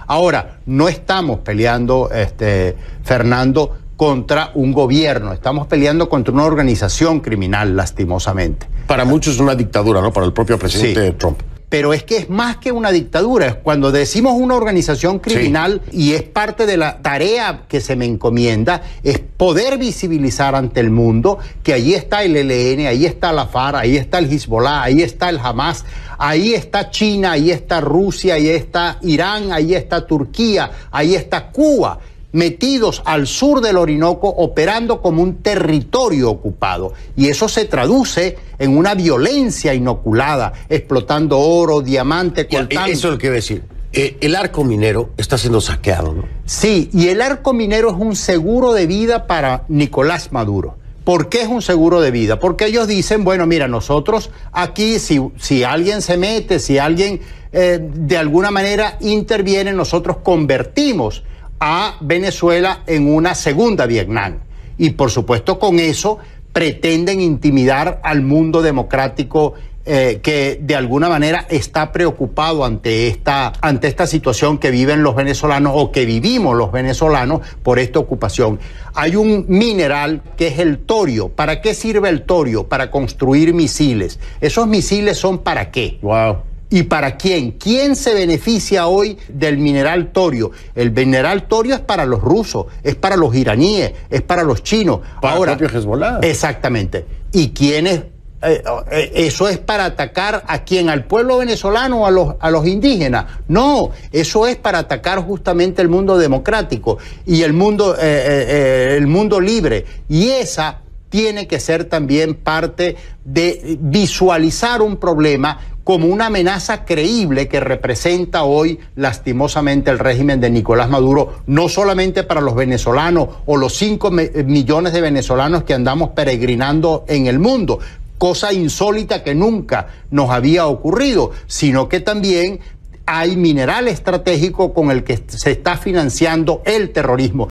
Ahora, no estamos peleando, Fernando, contra un gobierno, estamos peleando contra una organización criminal, lastimosamente. Para muchos es una dictadura, ¿no? Para el propio presidente Trump. Pero es que es más que una dictadura. Cuando decimos una organización criminal, y es parte de la tarea que se me encomienda, es poder visibilizar ante el mundo que allí está el ELN, ahí está la FARC, ahí está el Hezbollah, ahí está el Hamas, ahí está China, ahí está Rusia, ahí está Irán, ahí está Turquía, ahí está Cuba, metidos al sur del Orinoco, operando como un territorio ocupado. Y eso se traduce en una violencia inoculada, explotando oro, diamante, coltán. Eso es lo que iba a decir. El arco minero está siendo saqueado, ¿no? Sí, y el arco minero es un seguro de vida para Nicolás Maduro. ¿Por qué es un seguro de vida? Porque ellos dicen, bueno, mira, nosotros aquí, si alguien se mete, si alguien de alguna manera interviene, nosotros convertimos a Venezuela en una segunda Vietnam. Y por supuesto con eso pretenden intimidar al mundo democrático que de alguna manera está preocupado ante esta situación que viven los venezolanos o que vivimos los venezolanos por esta ocupación. Hay un mineral que es el torio. ¿Para qué sirve el torio? Para construir misiles. ¿Esos misiles son para qué? Wow. ¿Y para quién? ¿Quién se beneficia hoy del mineral torio? El mineral torio es para los rusos, es para los iraníes, es para los chinos. Para el propio Hezbollah. Exactamente. ¿Y quiénes? Eso es para atacar ¿a quién? ¿Al pueblo venezolano o a los indígenas? No, eso es para atacar justamente el mundo democrático y el mundo libre. Y esa tiene que ser también parte de visualizar un problema como una amenaza creíble que representa hoy lastimosamente el régimen de Nicolás Maduro, no solamente para los venezolanos o los 5 millones de venezolanos que andamos peregrinando en el mundo, cosa insólita que nunca nos había ocurrido, sino que también hay mineral estratégico con el que se está financiando el terrorismo.